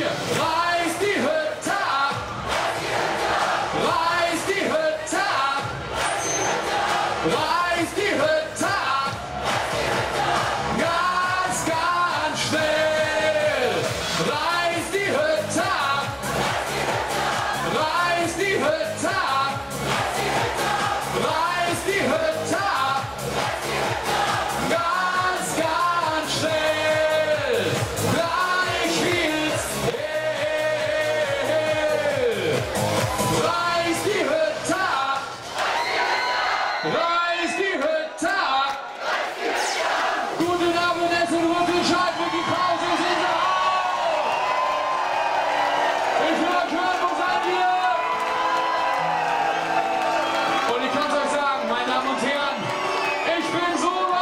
wir. Reiß die Hütte ab. Reiß die Hütte ab. Reiß die Hütte ab. Ganz, ganz schnell. Reiß die Hütte ab. Reiß die Hütte ab. Reiß die Hütte ab. Ganz, ganz schnell. Gleich wird's hell. Reiß die Hütte ab. Reiß die Hütte ab. Guten Abend, Essen, Rüttelscheid, Micky Krause, sind Sie auch. Ich will euch hören, wo seid ihr? Und ich kann's euch sagen, meine Damen und Herren, ich bin Solo.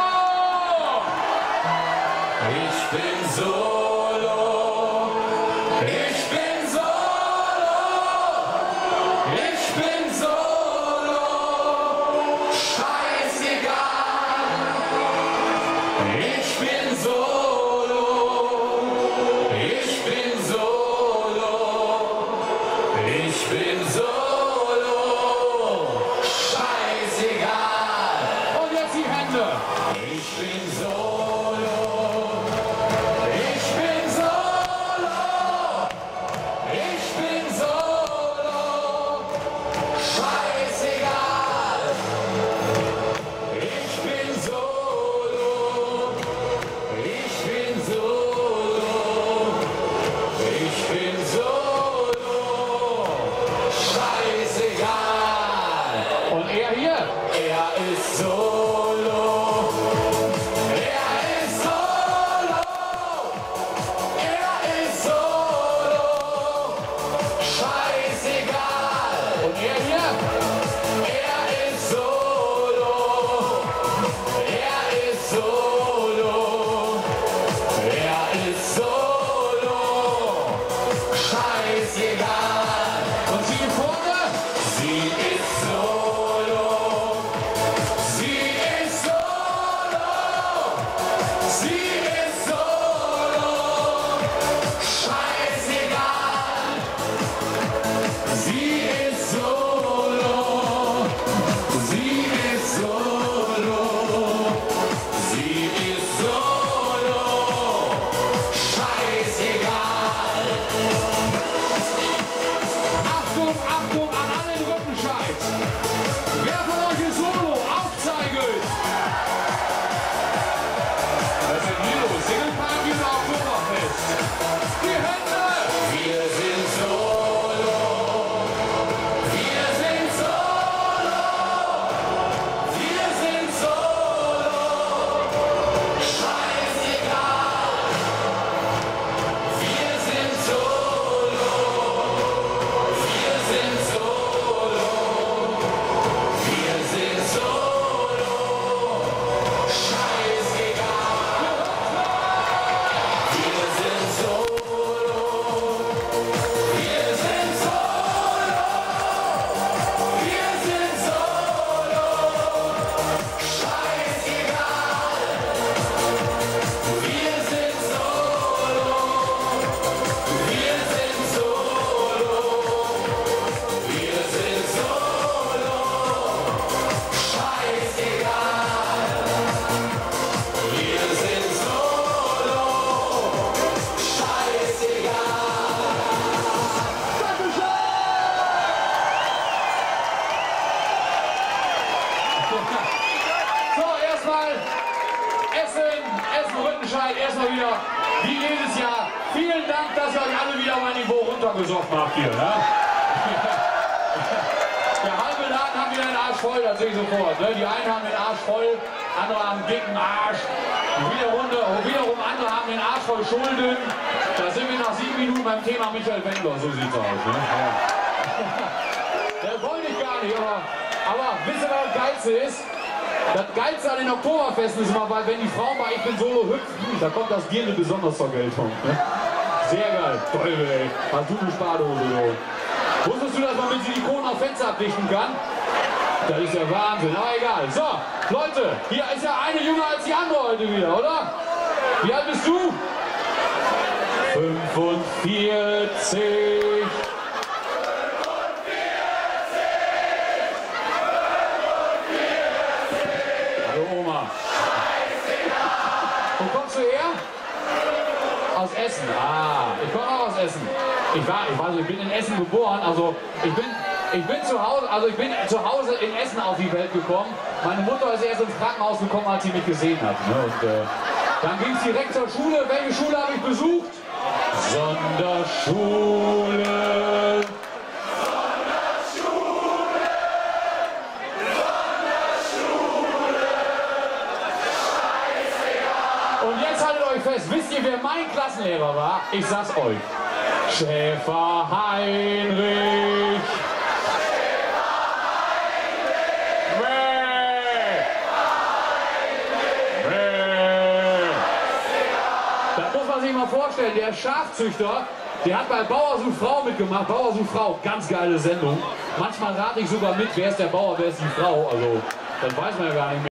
Ich bin Solo. Ich bin Solo. Ich bin Solo. Scheißegal. Ich bin Solo. Ich bin Solo. Ich bin Solo. Scheißegal. Und jetzt die Hände. Ich bin Solo. Ich bin Solo. Ich bin Solo. Scheißegal. Ich bin Solo. Ich bin Solo. Ich bin Solo. Scheißegal. Und er hier? Er ist Solo. Er ist Solo. Er ist Solo. Scheißegal. Und er hier? Er ist Solo. Er ist Solo. Er ist Solo. Scheißegal. Und sie hier vorne? Sie ist Solo. Sie ist Solo. Sie ist Solo. Scheißegal. Sie ist Solo. Sie ist Solo. Sie ist Solo. Scheißegal. Achtung, Achtung an alle in Rüttenscheid. Wer von euch ist Solo? Aufzeigen. Was ist denn hier los? Single-Party oder Oktoberfest? Die Hände. Wir sind Solo. Wir sind Solo. Wir sind Solo. Scheißegal. Wir sind Solo. Wir sind Solo. Wir sind Solo. Scheißegal. Wir sind Solo. Wir sind Solo. Wir sind Solo. Scheißegal. Wir sind Solo. Wir sind Solo. Wir sind Solo. Scheißegal. Wir sind Solo. Scheißegal. So, erstmal Essen, Rüttenscheid, erstmal wieder, wie jedes Jahr. Vielen Dank, dass ihr euch alle wieder mein Niveau runtergesoffen habt hier. Ne? Der halbe Laden haben wieder den Arsch voll, das sehe ich sofort. Ne? Die einen haben den Arsch voll, andere haben einen dicken Arsch. Wiederum andere haben den Arsch voll Schulden. Da sind wir nach 7 Minuten beim Thema Michael Wendler, so sieht's aus. Ne? Ja. Das wollte ich gar nicht, aber wisst ihr, was das Geilste ist? Das Geilste an den Oktoberfesten ist immer, weil wenn die Frauen bei Ich bin Solo hüpfen, da kommt das Bier besonders zur Geltung. Ne? Sehr geil. Toll, ey. Hast du eine Spardose, so. Wusstest du, dass man mit Silikon auf Fenster abdichten kann? Das ist ja Wahnsinn, aber egal. So, Leute, hier ist ja eine jünger als die andere heute wieder, oder? Wie alt bist du? 45. Hallo Oma. Wo kommst du her? Aus Essen. Ah, ich komme auch aus Essen. Ich bin in Essen geboren, also ich bin zu Hause in Essen auf die Welt gekommen. Meine Mutter ist erst ins Krankenhaus gekommen, als sie mich gesehen hat. Ne? Und dann ging es direkt zur Schule. Welche Schule habe ich besucht? Sonderschule. Und jetzt haltet euch fest, wisst ihr, wer mein Klassenlehrer war? Ich sag's euch. Schäfer Heinrich. Das muss man sich mal vorstellen, der Schafzüchter, der hat bei Bauer sucht Frau mitgemacht. Bauer sucht Frau, ganz geile Sendung. Manchmal rate ich sogar mit, wer ist der Bauer, wer ist die Frau. Also, das weiß man ja gar nicht mehr.